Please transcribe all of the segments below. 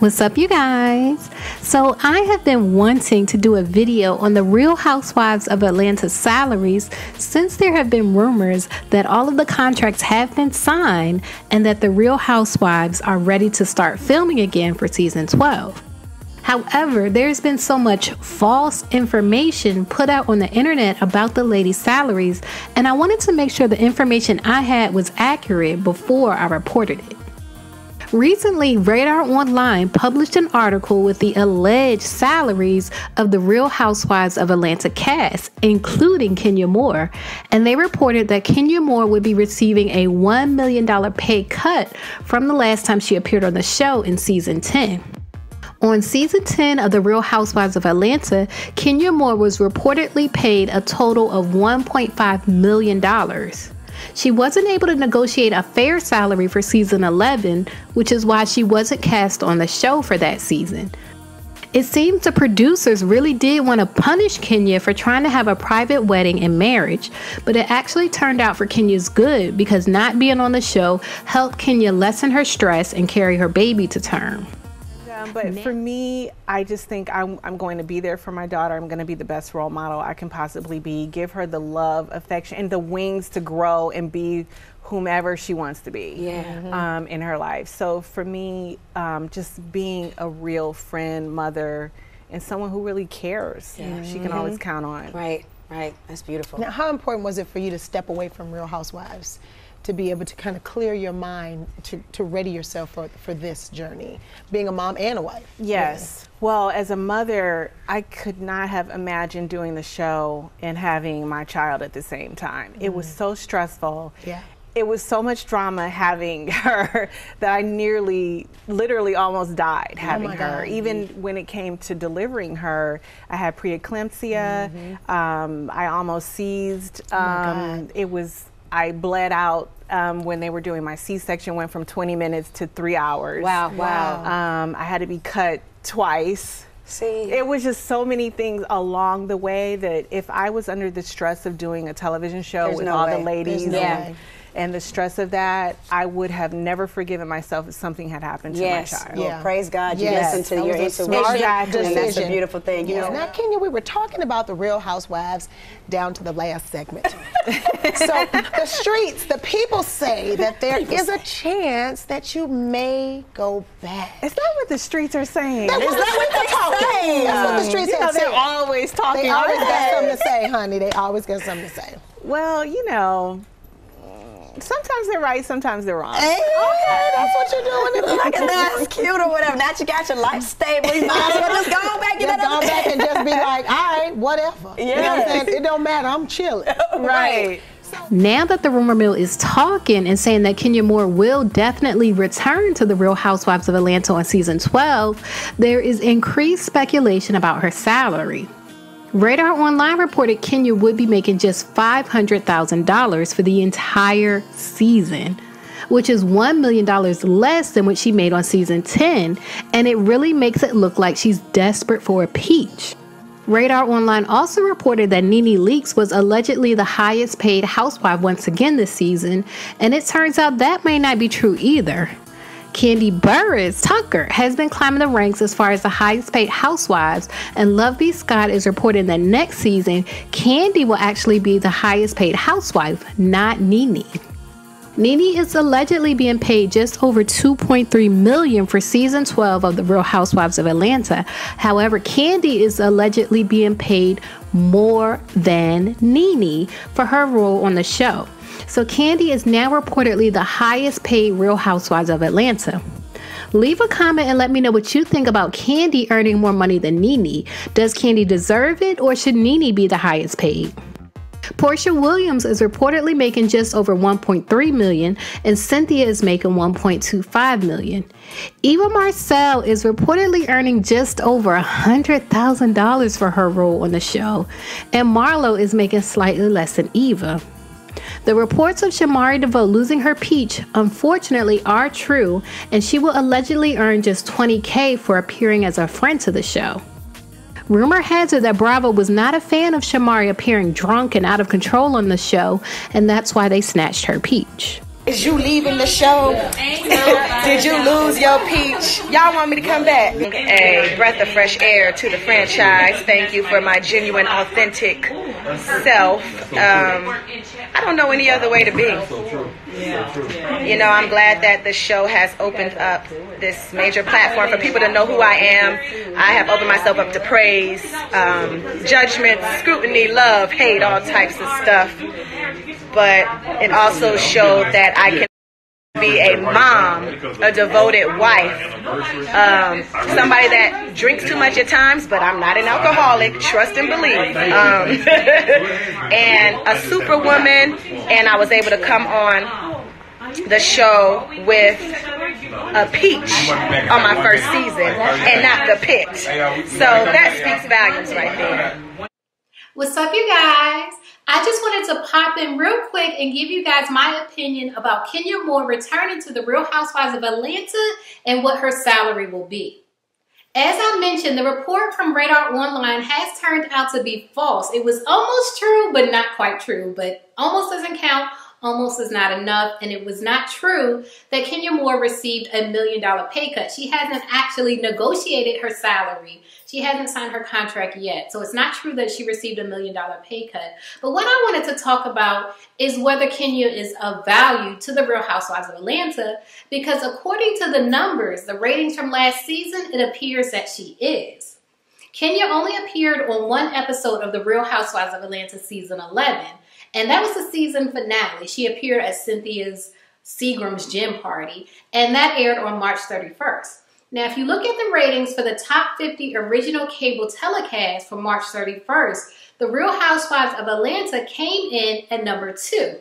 What's up, you guys? So I have been wanting to do a video on the Real Housewives of Atlanta salaries since there have been rumors that all of the contracts have been signed and that the Real Housewives are ready to start filming again for season 12. However, there's been so much false information put out on the internet about the ladies' salaries, and I wanted to make sure the information I had was accurate before I reported it. Recently, RadarOnline published an article with the alleged salaries of the Real Housewives of Atlanta cast, including Kenya Moore, and they reported that Kenya Moore would be receiving a $1 million pay cut from the last time she appeared on the show in season 10. On season 10 of The Real Housewives of Atlanta, Kenya Moore was reportedly paid a total of $1.5 million. She wasn't able to negotiate a fair salary for season 11, which is why she wasn't cast on the show for that season. It seems the producers really did want to punish Kenya for trying to have a private wedding and marriage, but it actually turned out for Kenya's good because not being on the show helped Kenya lessen her stress and carry her baby to term. But for me, I just think I'm going to be there for my daughter. I'm going to be the best role model I can possibly be, give her the love, affection, and the wings to grow and be whomever she wants to be in her life. So for me, just being a real friend, mother, and someone who really cares, she can always count on. Right, right. That's beautiful. Now, how important was it for you to step away from Real Housewives to be able to kind of clear your mind to ready yourself for this journey, being a mom and a wife? Yes. Well, as a mother, I could not have imagined doing the show and having my child at the same time. It was so stressful. Yeah. It was so much drama having her that I literally almost died having her. Even when it came to delivering her, I had preeclampsia. I almost seized. I bled out when they were doing my C-section, went from 20 minutes to 3 hours. Wow, wow. I had to be cut twice. See? It was just so many things along the way that if I was under the stress of doing a television show with all the ladies and the stress of that, I would have never forgiven myself if something had happened to my child. Well, praise God, you listened to your intuition, and that's a beautiful thing. You know? Now, Kenya, we were talking about the Real Housewives down to the last segment. So the streets, the people say that there is a chance that you may go back. Is that what the streets are saying? That's what they're talking. That's what the streets are saying. They're always talking. They always got something to say, honey. They always got something to say. Well, you know, sometimes they're right, sometimes they're wrong. Hey, okay, that's what you're doing. Look at that, it's cute or whatever. Now you got your life stable. You might as well just go back. Just go back and just be like, all right, whatever. You know what I'm saying? It don't matter. I'm chilling. Right. Now that the rumor mill is talking and saying that Kenya Moore will definitely return to the Real Housewives of Atlanta on season 12, there is increased speculation about her salary. RadarOnline reported Kenya would be making just $500,000 for the entire season, which is $1 million less than what she made on season 10, and it really makes it look like she's desperate for a peach. RadarOnline also reported that Nene Leakes was allegedly the highest paid housewife once again this season, and it turns out that may not be true either. Kandi Burruss Tucker has been climbing the ranks as far as the highest paid housewives, and Love B. Scott is reporting that next season, Kandi will actually be the highest paid housewife, not Nene. Nene is allegedly being paid just over $2.3 million for season 12 of The Real Housewives of Atlanta. However, Kandi is allegedly being paid more than Nene for her role on the show. So Kandi is now reportedly the highest paid Real Housewives of Atlanta. Leave a comment and let me know what you think about Kandi earning more money than Nene. Does Kandi deserve it, or should Nene be the highest paid? Portia Williams is reportedly making just over $1.3 million, and Cynthia is making $1.25 million. Eva Marcel is reportedly earning just over $100,000 for her role on the show, and Marlo is making slightly less than Eva. The reports of Shamari DeVoe losing her peach, unfortunately, are true, and she will allegedly earn just $20,000 for appearing as a friend to the show. Rumor has it that Bravo was not a fan of Shamari appearing drunk and out of control on the show, and that's why they snatched her peach. Is you leaving the show? Did you lose your peach? Y'all want me to come back? A breath of fresh air to the franchise. Thank you for my genuine, authentic self. I don't know any other way to be. You know, I'm glad that the show has opened up this major platform for people to know who I am. I have opened myself up to praise, judgment, scrutiny, love, hate, all types of stuff. But it also showed that I can be a mom, a devoted wife, somebody that drinks too much at times, but I'm not an alcoholic, trust and believe, and a superwoman. And I was able to come on the show with a peach on my first season and not the pit. So that speaks volumes right there. What's up, you guys? I just wanted to pop in real quick and give you guys my opinion about Kenya Moore returning to the Real Housewives of Atlanta and what her salary will be. As I mentioned, the report from RadarOnline has turned out to be false. It was almost true, but not quite true. But almost doesn't count. Almost is not enough, and it was not true that Kenya Moore received a $1 million pay cut. She hasn't actually negotiated her salary. She hasn't signed her contract yet, so it's not true that she received a $1 million pay cut. But what I wanted to talk about is whether Kenya is of value to the Real Housewives of Atlanta, because according to the numbers, the ratings from last season, it appears that she is. Kenya only appeared on one episode of the Real Housewives of Atlanta season 11. And that was the season finale. She appeared at Cynthia's Seagram's gym party, and that aired on March 31st. Now, if you look at the ratings for the top 50 original cable telecasts for March 31st, the Real Housewives of Atlanta came in at number 2.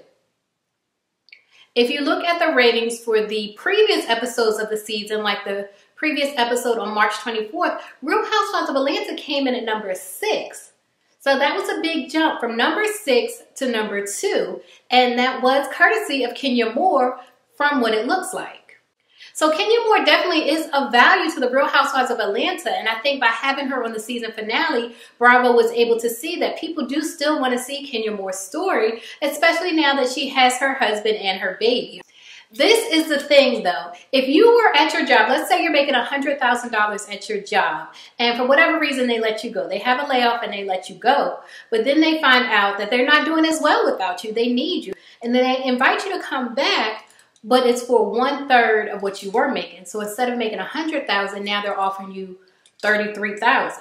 If you look at the ratings for the previous episodes of the season, like the previous episode on March 24th, Real Housewives of Atlanta came in at number 6. So that was a big jump from number 6 to number 2. And that was courtesy of Kenya Moore from what it looks like. So Kenya Moore definitely is of value to the Real Housewives of Atlanta. And I think by having her on the season finale, Bravo was able to see that people do still want to see Kenya Moore's story, especially now that she has her husband and her baby. This is the thing though, if you were at your job, let's say you're making $100,000 at your job, and for whatever reason they let you go. They have a layoff and they let you go, but then they find out that they're not doing as well without you. They need you, and then they invite you to come back, but it's for 1/3 of what you were making. So instead of making $100,000, now they're offering you $33,000.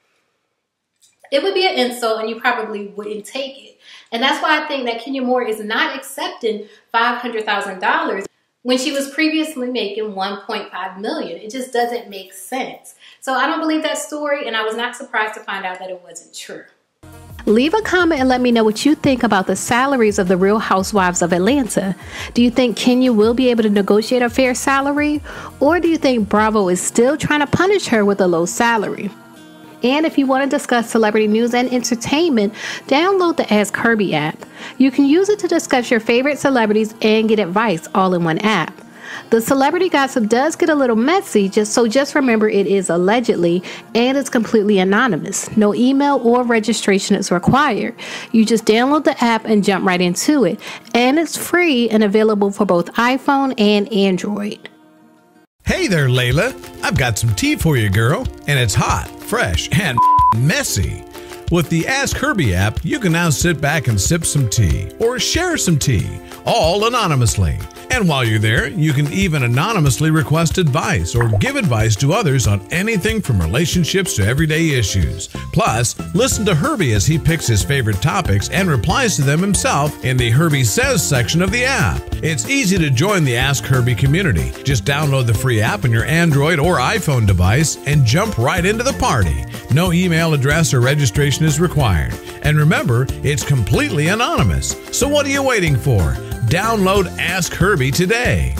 It would be an insult and you probably wouldn't take it. And that's why I think that Kenya Moore is not accepting $500,000 when she was previously making $1.5 million. It just doesn't make sense. So I don't believe that story, and I was not surprised to find out that it wasn't true. Leave a comment and let me know what you think about the salaries of the Real Housewives of Atlanta. Do you think Kenya will be able to negotiate a fair salary? Or do you think Bravo is still trying to punish her with a low salary? And if you want to discuss celebrity news and entertainment, download the Ask Herbie app. You can use it to discuss your favorite celebrities and get advice all in one app. The celebrity gossip does get a little messy, so just remember it is allegedly and it's completely anonymous. No email or registration is required. You just download the app and jump right into it. And it's free and available for both iPhone and Android. Hey there, Layla. I've got some tea for you, girl. And it's hot, fresh, and messy. With the Ask Herbie app, you can now sit back and sip some tea or share some tea, all anonymously. And while you're there, you can even anonymously request advice or give advice to others on anything from relationships to everyday issues. Plus, listen to Herbie as he picks his favorite topics and replies to them himself in the Herbie Says section of the app. It's easy to join the Ask Herbie community. Just download the free app on your Android or iPhone device and jump right into the party. No email address or registration is required. And remember, it's completely anonymous. So what are you waiting for? Download Ask Herbie today.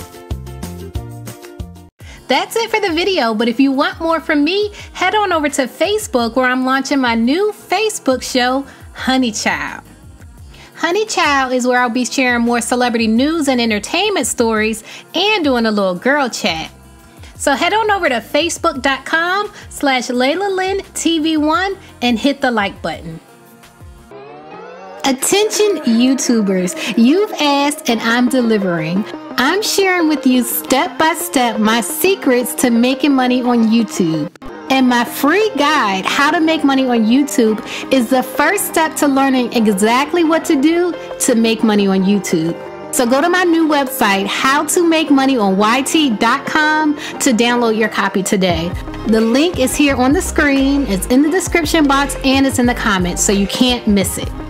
That's it for the video, but if you want more from me, head on over to Facebook where I'm launching my new Facebook show, Honey Child. Honey Child is where I'll be sharing more celebrity news and entertainment stories and doing a little girl chat. So head on over to facebook.com/LaylaLynnTV1 and hit the like button. Attention YouTubers, you've asked and I'm delivering. I'm sharing with you step by step my secrets to making money on YouTube. And my free guide, How to Make Money on YouTube, is the first step to learning exactly what to do to make money on YouTube. So go to my new website, howtomakemoneyonyt.com, to download your copy today. The link is here on the screen, it's in the description box, and it's in the comments, so you can't miss it.